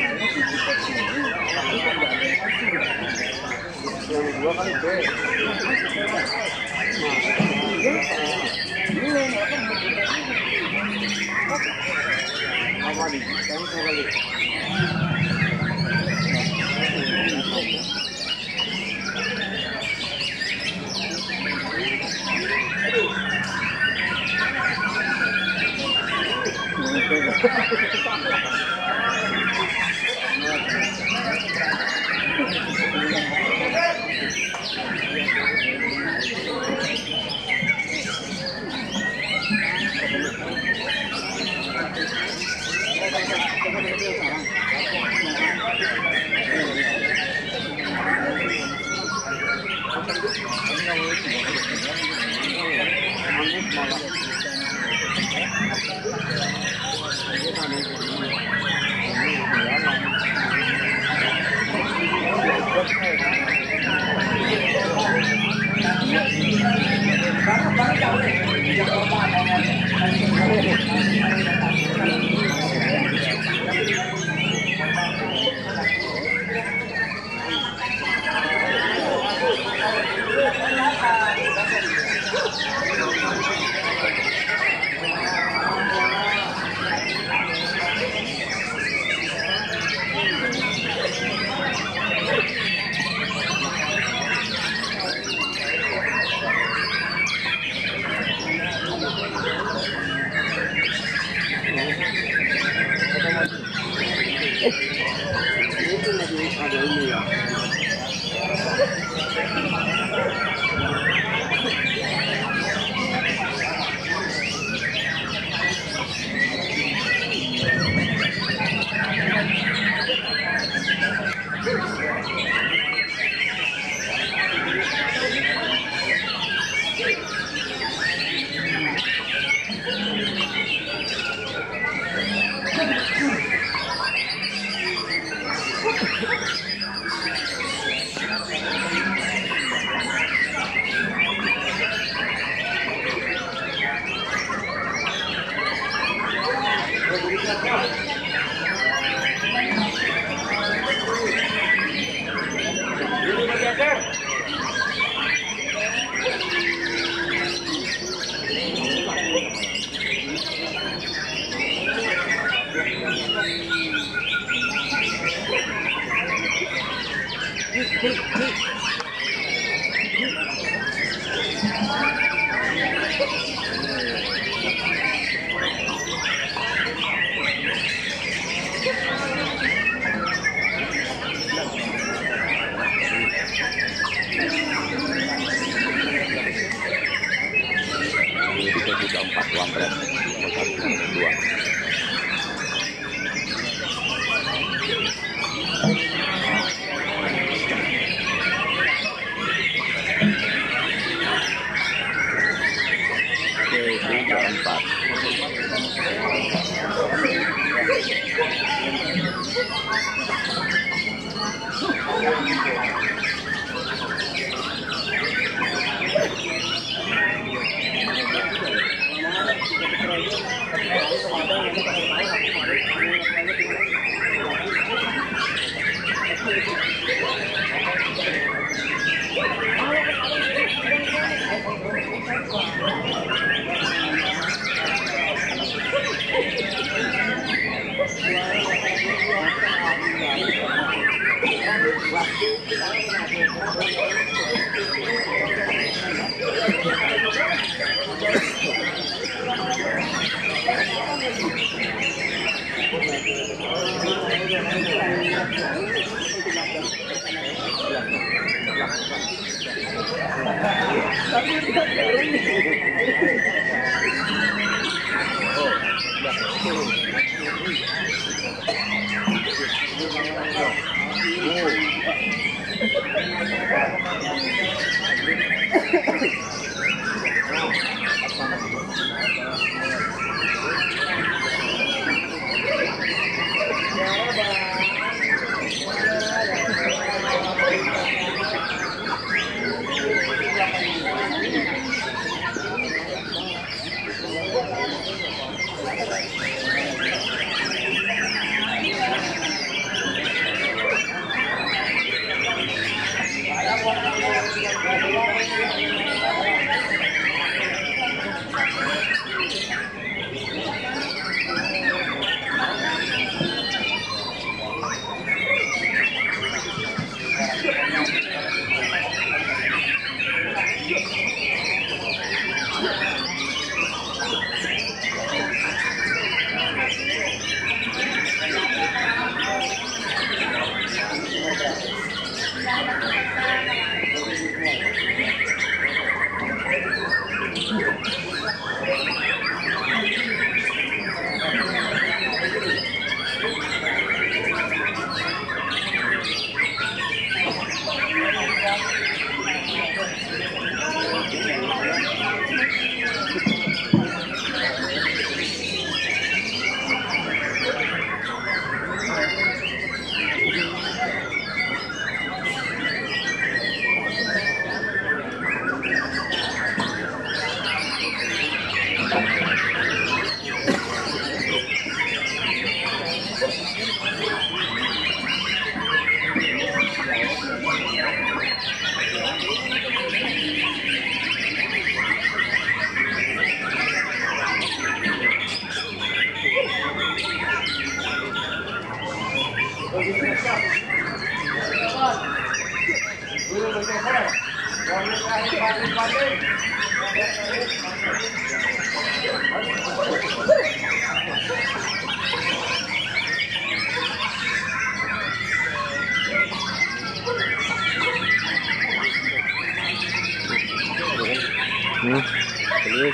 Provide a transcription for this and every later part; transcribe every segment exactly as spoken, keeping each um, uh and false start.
Dua kali B. Apa nih? Yang kali. Hmm, terus.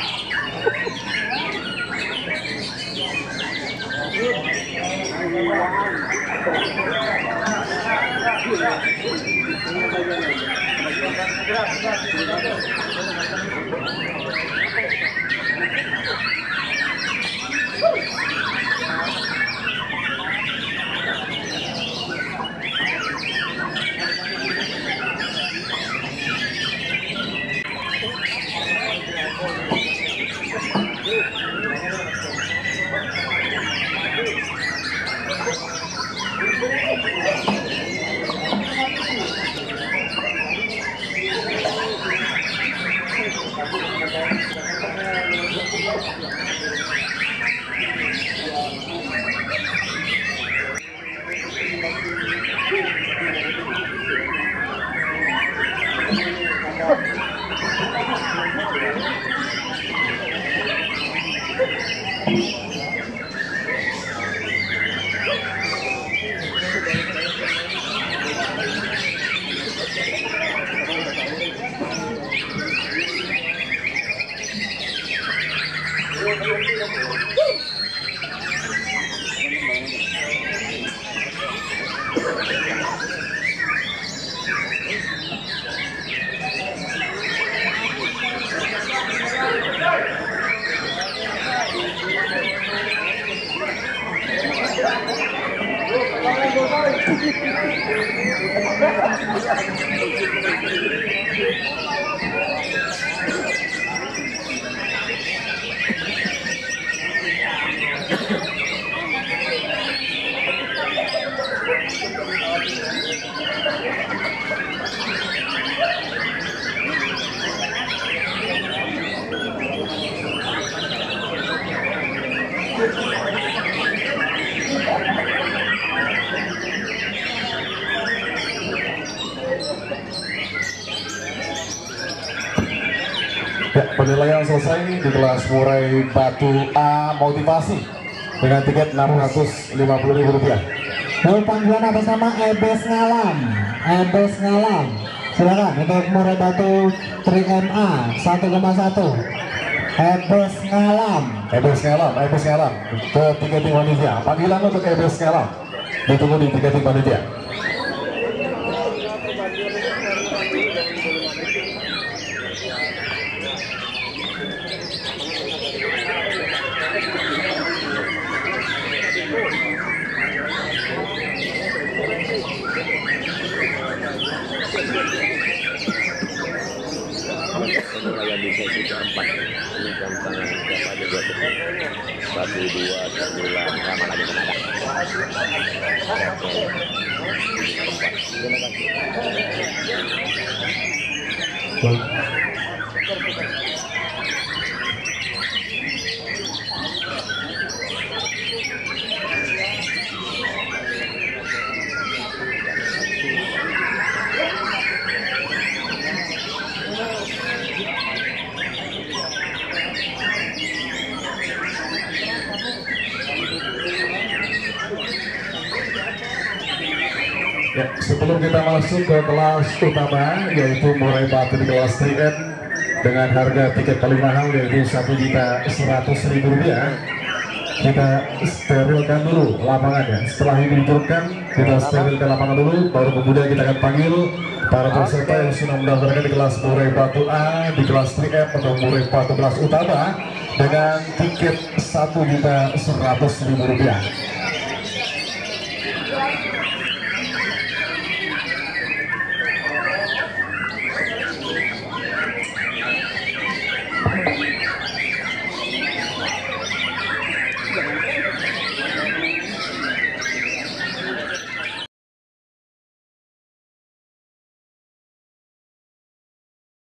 Ya, penilaian selesai di kelas murai batu A motivasi dengan tiket enam ratus lima puluh ribu rupiah. Lalu panggilan atas nama Ebes Ngalam. Ebes Ngalam, silakan untuk murai batu tiga M A satu koma satu. Ebes Ngalam. Ebes Ngalam, Ebes Ngalam ke tiketing panitia. Panggilan untuk Ebes Ngalam ditunggu di tiketing panitia. Kayak bisa juga empat ini tantangan siapa aja buat satu dua sembilan sama lagi menada. Ya, sebelum kita masuk ke kelas utama yaitu murai batu di kelas tiga M dengan harga tiket paling mahal yaitu satu juta seratus ribu rupiah, kita sterilkan dulu lapangannya. Setelah ini diturunkan, kita sterilkan lapangan dulu, baru kemudian kita akan panggil para peserta yang sudah mendaftarkan di kelas murai batu A, di kelas tiga M atau murai batu kelas utama dengan tiket satu juta seratus ribu rupiah.